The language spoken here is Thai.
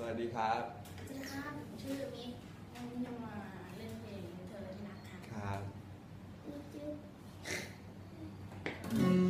วัสดีครับสวัสดีครับชื่อมิกวันนี้จะมาเล่นเพลงเธอและที่รักค่ะครับจิ๊บ